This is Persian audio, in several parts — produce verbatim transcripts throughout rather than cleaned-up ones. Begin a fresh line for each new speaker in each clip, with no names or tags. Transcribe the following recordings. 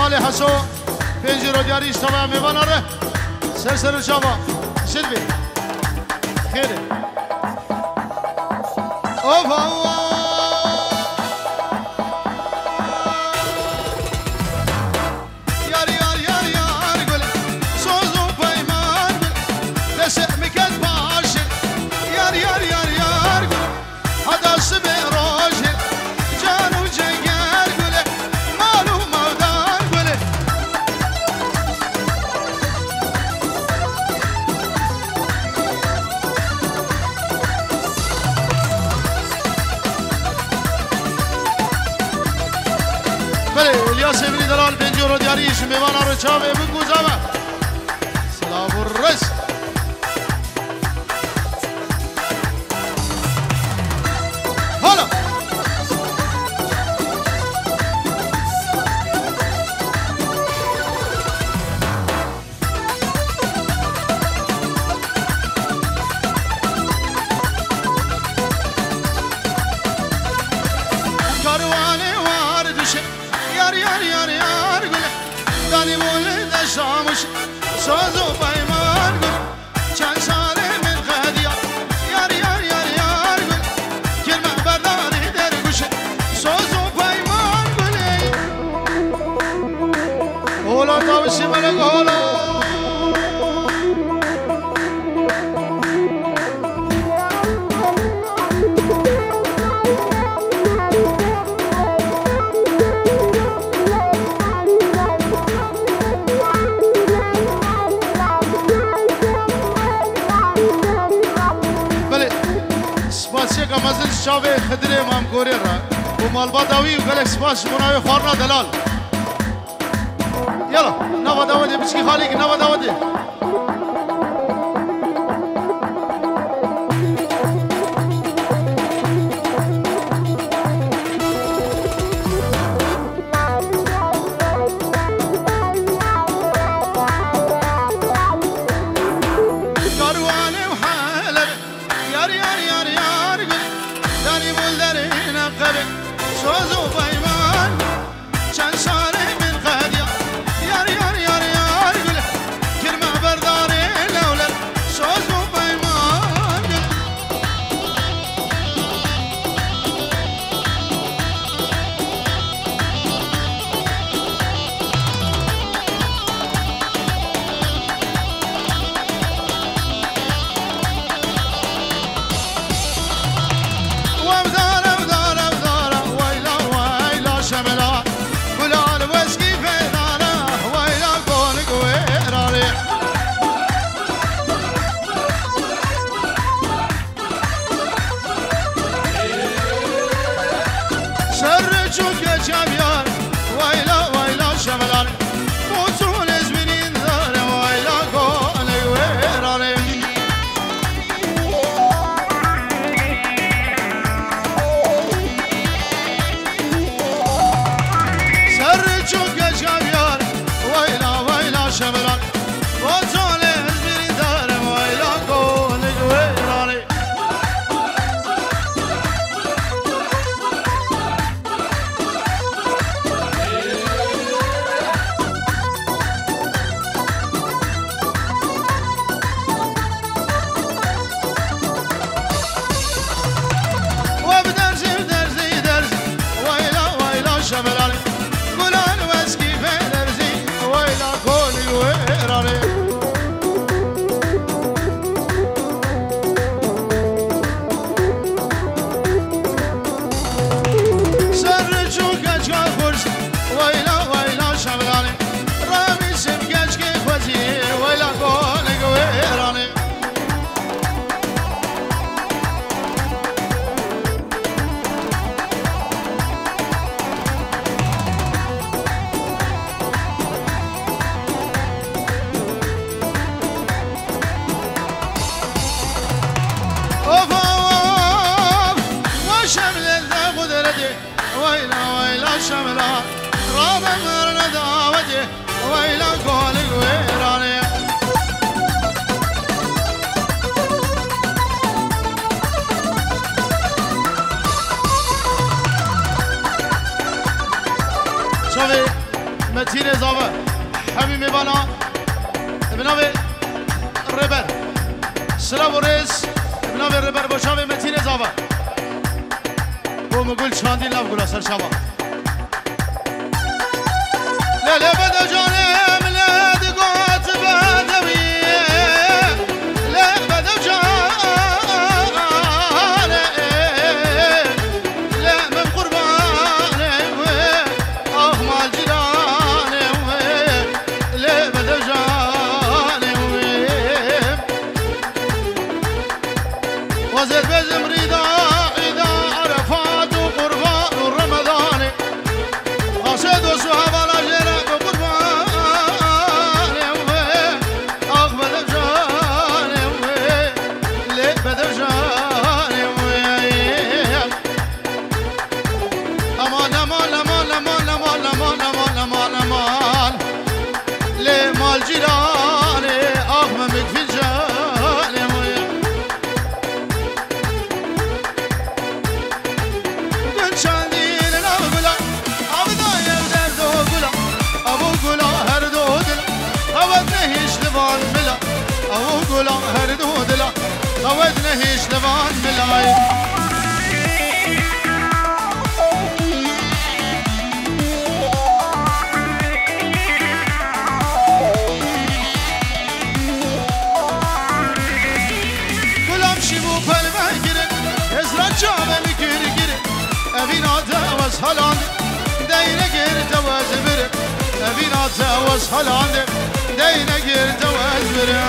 خاله حسو پنج رو دیاریش طبعا میباناره سر سر شما شد بی خیره اوه سیبری دلال پنجو رو دیاریش میوانا رو چاوه بگو زمه سلام الرس حالا کاروانه واردشه یار یار یار یار گله دانی بوله دشامش ساز و پیمان گله چند ساله من خدیا یار یار یار یار گله کرمه برداری در گوشه ساز و پیمان گله اولا تابشی ملک اولا مزل شاوه خدره مام گوری را و مالبا داوی و گلک سپاس مناوی خورنا دلال یلا نوا داوده بچکی خالی که نوا داوده متين زاوة حبيبي بانا بنابي الربر سلام وريس بنابي الربر بوشابي متين زاوة ومقول شاندي لا بقول أسر شابا لا لا بدا جاني ملاد قوات بدوي لا بدا جاني لا من قرباني آه مال جيراني لا بدا جاني وزير بزم ريدا إذا عرفات وقربان ورمضاني قصد وصحاب قودنا هيش لبان ملاي قلام شبو فالبه گره ازران جامه میگیری گره اوینا تاوز حالاند دینه گیر تاوز بره اوینا تاوز حالاند دینه گیر تاوز بره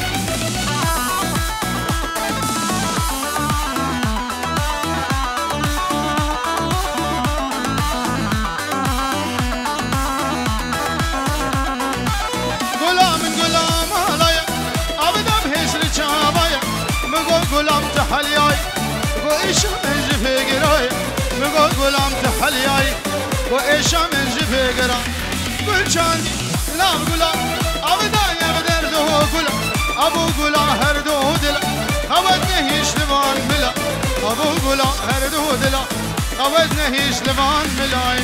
غلام تحلياي وإيش من جفي قراي مقول غلام تحلياي وإيش من جفي قراي قل شاندي لا غلام أبدا يا بدر دو غلام أبو غلام هردو دلا خوتنا هيش لبان ملا أبو غلام هردو دلا خوتنا هيش لبان ملاي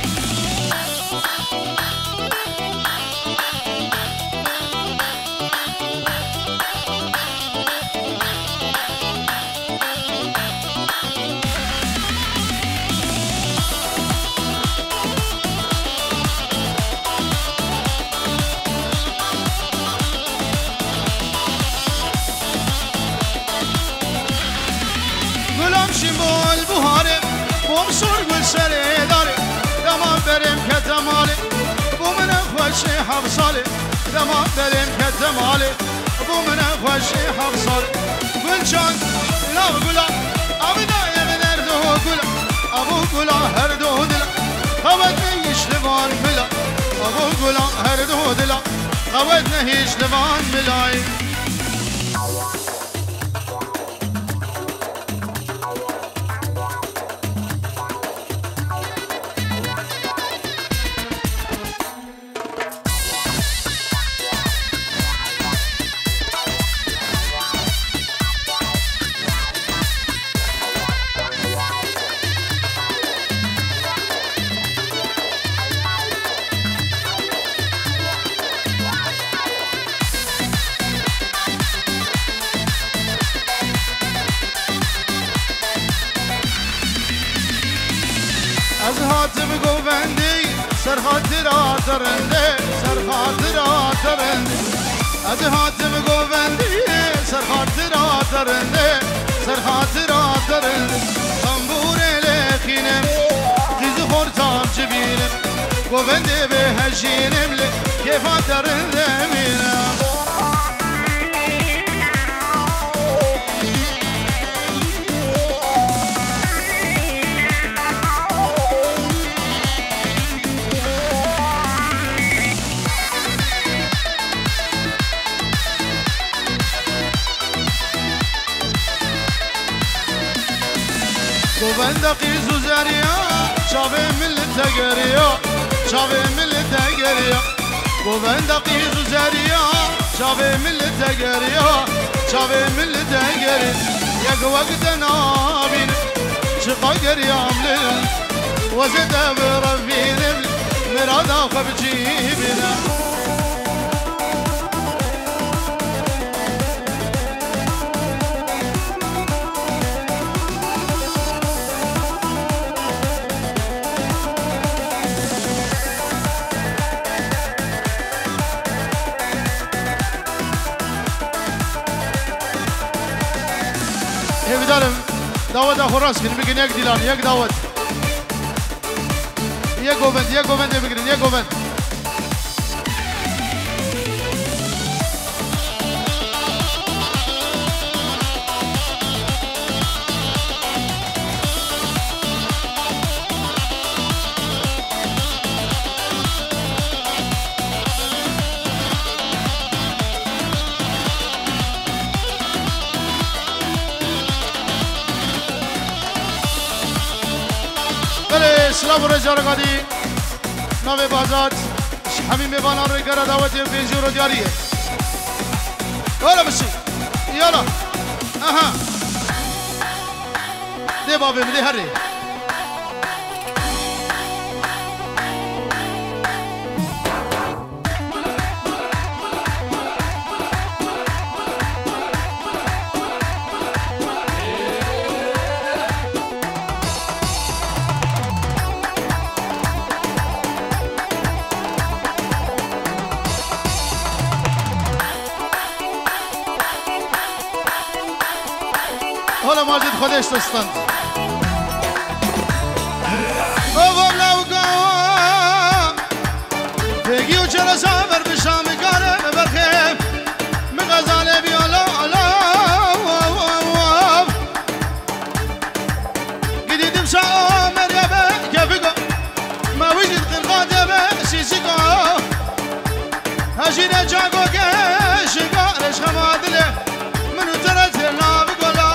شمال بهاره بوم سر گل سره داره دمان بریم که دماله بومن خوشی حفصاله دمان بریم که دماله بومن خوشی حفصاله گل چان لا گلا آبدا یه درد و گلا ابو گلا هر دو دل خواد نیش لبان ملا ابو گلا هر دو دل خواد نیش لبان ملای از هاتم گوبندی سر خاطرات رنده سر خاطرات رنده از هاتم گوبندی سر خاطرات رنده سر خاطرات رنده تنبور لخینم خیز خورتام جبینم گوبنده به هجینم لکیفات رنده مینم گوبند قیز و زریا شاوه ملت گریا شاوه ملت گریا گوبند قیز و زریا شاوه ملت گریا شاوه ملت گریا یک وقت نابین شقا گریام لل وزد برفین إرادة وخبجيبنا هيك دارم داود أخو راس كن بيجي يك ديلان يك داود يك جوفند يك جوفند بيجرين يك جوفند سلام رجال قدی نوی بازات همین میوانان رو کرد دعوت بینجی رو دیاریه حالا بشی یالا اها ده بابی مده هری حالا ماجد خودش دوستان بابام لوگا بگی و چرا سامر بشام کاره ببرخیم مغزاله بیالا علا گدیدم سامر یا به کفگو ما وجد قرقاده به سیسیگو هجینه جاگو گشگارش خمادله منو ترزه نابگو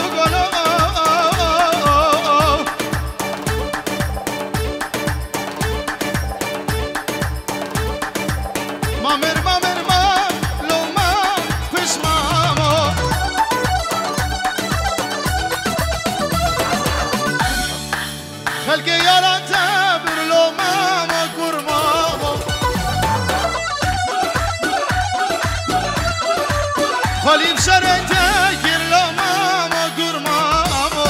خالیم سرته گیر لامامو گرمامو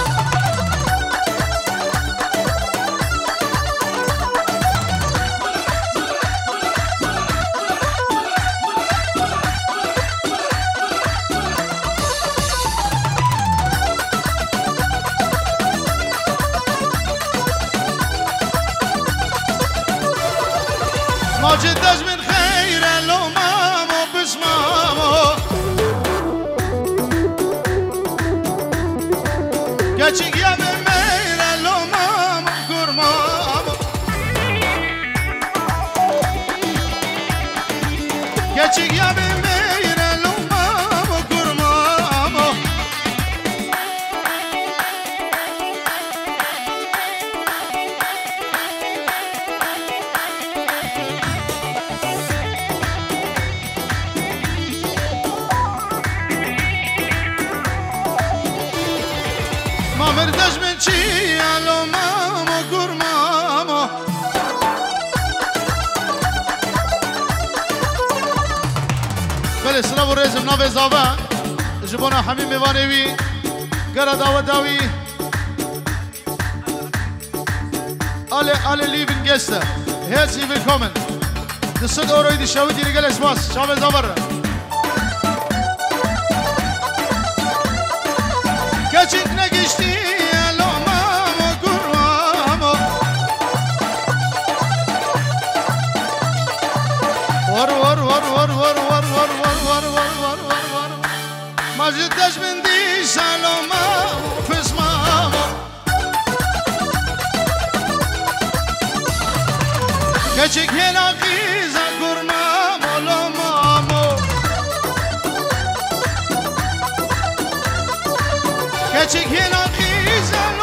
ماجد داز من خیر لامامو بسمامو Geçik ya ben meyrel olmam kurmam Geçik ya ben meyrel olmam kurmam مردش من چی الو مامو گرمامو بله سلام و رزم ناو ازاوه جبانا همین میوانوی گره داوت داوی alle alle lieben Gäste herzlich willkommen das sind eure die Schau die Regel ist was schau wir sauber Geçik ne geçti elomamo gurmamo Var var var var var var var var var var var var var Majiddeş bindi elomamo fısmamo Geçik hena kıza gurmamo lomamo Geçik hena kıza